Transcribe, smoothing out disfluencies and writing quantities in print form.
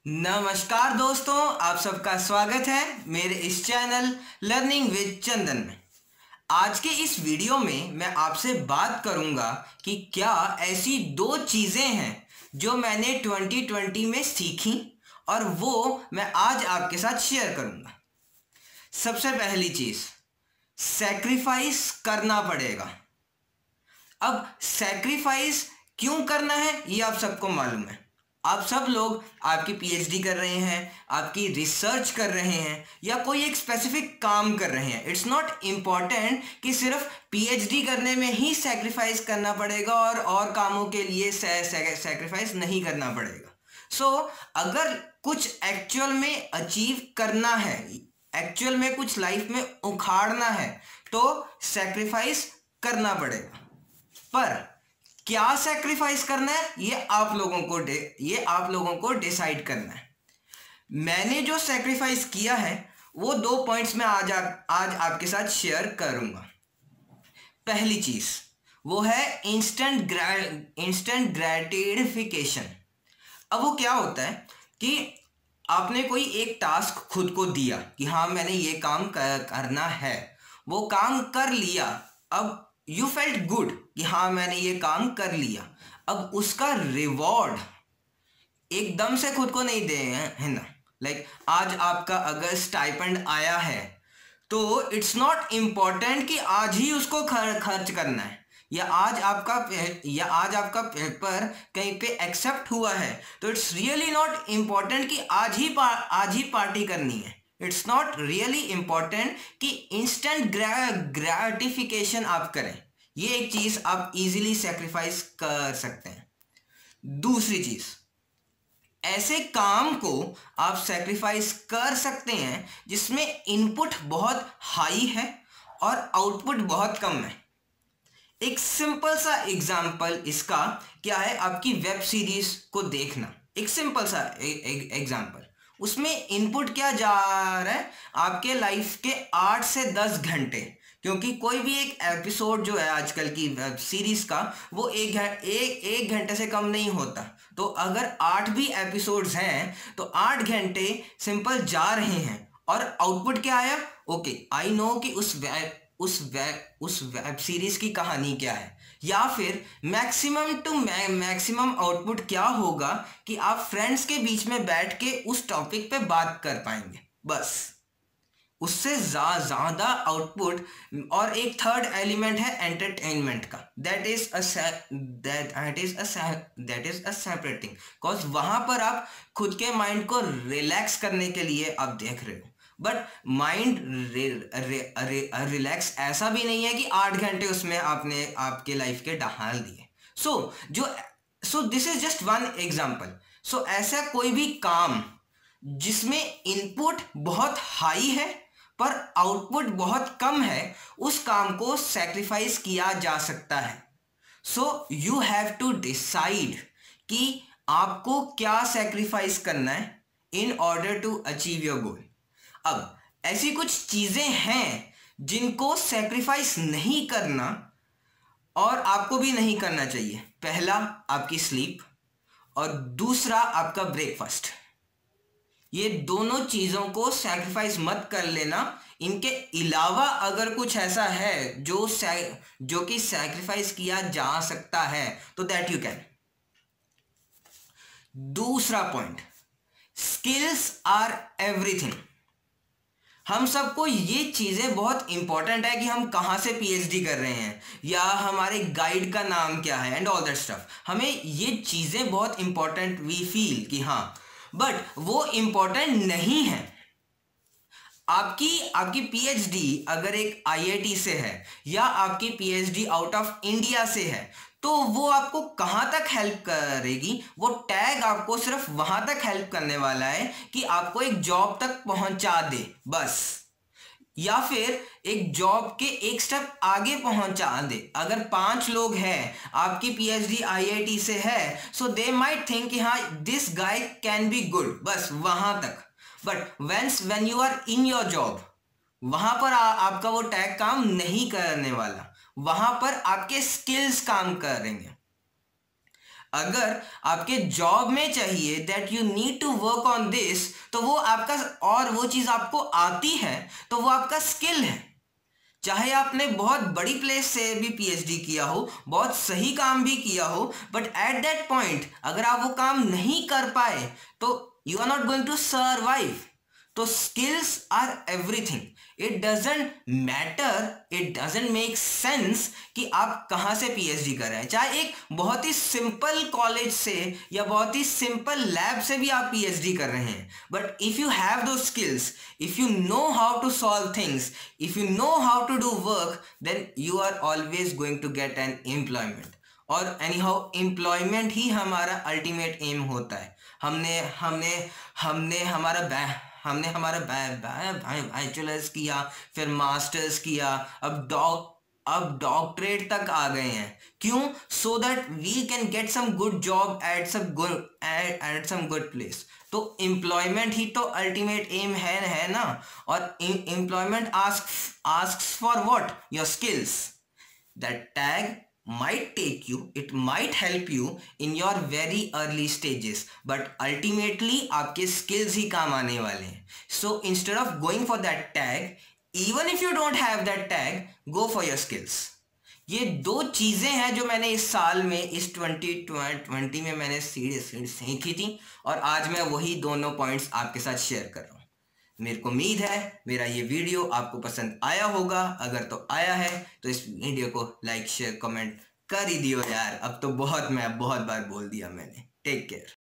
नमस्कार दोस्तों, आप सबका स्वागत है मेरे इस चैनल लर्निंग विद चंदन में। आज के इस वीडियो में मैं आपसे बात करूंगा कि क्या ऐसी दो चीज़ें हैं जो मैंने 2020 में सीखी और वो मैं आज आपके साथ शेयर करूंगा। सबसे पहली चीज़, सैक्रिफाइस करना पड़ेगा। अब सैक्रिफाइस क्यों करना है ये आप सबको मालूम है। आप सब लोग आपकी पीएचडी कर रहे हैं, आपकी रिसर्च कर रहे हैं या कोई एक स्पेसिफिक काम कर रहे हैं। इट्स नॉट इम्पॉर्टेंट कि सिर्फ पीएचडी करने में ही सैक्रिफाइस करना पड़ेगा और कामों के लिए सैक्रिफाइस नहीं करना पड़ेगा। सो अगर कुछ एक्चुअल में अचीव करना है, एक्चुअल में कुछ लाइफ में उखाड़ना है तो सैक्रिफाइस करना पड़ेगा। पर क्या सैक्रिफाइस करना है ये आप लोगों को डिसाइड करना है। मैंने जो सैक्रिफाइस किया है वो 2 पॉइंट्स में आज आपके साथ शेयर करूंगा। पहली चीज वो है इंस्टेंट ग्रेटिफिकेशन। अब वो क्या होता है कि आपने कोई एक टास्क खुद को दिया कि हाँ मैंने ये काम करना है, वो काम कर लिया। अब यू फेल्ट गुड कि हाँ मैंने ये काम कर लिया। अब उसका रिवॉर्ड एकदम से खुद को नहीं दे है ना। लाइक आज आपका अगर स्टाइपेंड आया है तो इट्स नॉट इम्पॉर्टेंट कि आज ही उसको खर्च करना है, या आज आपका पेपर कहीं पे एक्सेप्ट हुआ है तो इट्स रियली नॉट इम्पॉर्टेंट कि आज ही पार्टी करनी है। इट्स नॉट रियली इम्पॉर्टेंट कि इंस्टेंट ग्रेटिफिकेशन आप करें। ये एक चीज आप इजीली सेक्रीफाइस कर सकते हैं। दूसरी चीज, ऐसे काम को आप सेक्रीफाइस कर सकते हैं जिसमें इनपुट बहुत हाई है और आउटपुट बहुत कम है। एक सिंपल सा एग्जाम्पल इसका क्या है, आपकी वेब सीरीज को देखना। एक सिंपल सा एग्जाम्पल, उसमें इनपुट क्या जा रहा है, आपके लाइफ के 8 से 10 घंटे, क्योंकि कोई भी एक एपिसोड जो है आजकल की वेब सीरीज का वो एक घंटे से कम नहीं होता। तो अगर 8 भी एपिसोड्स हैं तो 8 घंटे सिंपल जा रहे हैं और आउटपुट क्या आया। ओके, आई नो कि उस वेब सीरीज की कहानी क्या है, या फिर मैक्सिमम आउटपुट क्या होगा कि आप फ्रेंड्स के बीच में बैठ के उस टॉपिक पे बात कर पाएंगे। बस उससे ज़्यादा आउटपुट। और एक थर्ड एलिमेंट है एंटरटेनमेंट का, that is a separate thing. Because वहाँ पर आप खुद के माइंड को रिलैक्स करने के लिए आप देख रहे हो, बट माइंड रिलैक्स ऐसा भी नहीं है कि 8 घंटे उसमें आपने आपके लाइफ के डाल दिए। So this is just one example. सो ऐसा कोई भी काम जिसमें इनपुट बहुत हाई है पर आउटपुट बहुत कम है, उस काम को सैक्रिफाइस किया जा सकता है। So you have to decide कि आपको क्या सैक्रिफाइस करना है in order to achieve your goal. अब ऐसी कुछ चीजें हैं जिनको सैक्रिफाइस नहीं करना और आपको भी नहीं करना चाहिए। पहला आपकी स्लीप और दूसरा आपका ब्रेकफास्ट। ये दोनों चीजों को सैक्रिफाइस मत कर लेना। इनके अलावा अगर कुछ ऐसा है जो कि सैक्रिफाइस किया जा सकता है तो दैट यू कैन। दूसरा पॉइंट, स्किल्स आर एवरीथिंग। हम सबको ये चीज़ें बहुत इंपॉर्टेंट है कि हम कहाँ से पीएचडी कर रहे हैं या हमारे गाइड का नाम क्या है एंड ऑल दैट स्टफ। हमें ये चीज़ें बहुत इंपॉर्टेंट वी फील कि हाँ, बट वो इंपॉर्टेंट नहीं है। आपकी पीएचडी अगर एक आईआईटी से है या आपकी पीएचडी आउट ऑफ इंडिया से है तो वो आपको कहाँ तक हेल्प करेगी। वो टैग आपको सिर्फ वहाँ तक हेल्प करने वाला है कि आपको एक जॉब तक पहुँचा दे बस, या फिर एक जॉब के एक स्टेप आगे पहुँचा दे। अगर 5 लोग हैं, आपकी पीएचडी आईआईटी से है, सो दे माइट थिंक कि हाँ this guy can be good, बस वहाँ तक। But when you are in your job, वहाँ पर आपका वो टैग काम नहीं करने वाला, वहां पर आपके स्किल्स काम करेंगे। अगर आपके जॉब में चाहिए that you need to work on this, तो वो आपका, और वो चीज़ आपको आती है तो वो आपका स्किल है। चाहे आपने बहुत बड़ी प्लेस से भी पीएचडी किया हो, बहुत सही काम भी किया हो, बट एट दैट पॉइंट अगर आप वो काम नहीं कर पाए तो you are not going to survive. तो skills are everything. It doesn't matter, it doesn't make sense कि आप कहाँ से पीएचडी कर रहे हैं। चाहे एक बहुत ही सिंपल कॉलेज से या बहुत ही सिंपल लैब से भी आप पीएचडी कर रहे हैं, but if you have those skills, if you know how to solve things, if you know how to do work, then you are always going to get an employment. और anyhow employment ही हमारा ultimate M होता है। हमने हमने हमने हमारा हमने हमारा बैचलर्स किया, फिर मास्टर्स किया, अब डॉक्टरेट तक आ गए हैं। क्यों? So that we can get some good job at some good place. तो एम्प्लॉयमेंट ही तो अल्टीमेट एम है ना। और employment asks for what? Your skills. That tag might take you, it might help you in your very early stages, but ultimately आपके skills ही काम आने वाले हैं। So instead of going for that tag, even if you don't have that tag, go for your skills। ये दो चीज़ें हैं जो मैंने इस साल में, इस 2020 में मैंने सीखी थी, और आज मैं वही दोनों पॉइंट्स आपके साथ शेयर कर रहा हूँ। मेरे को उम्मीद है मेरा ये वीडियो आपको पसंद आया होगा। अगर तो आया है तो इस वीडियो को लाइक शेयर कमेंट कर ही दियो यार। अब तो बहुत बार बोल दिया मैंने। Take care.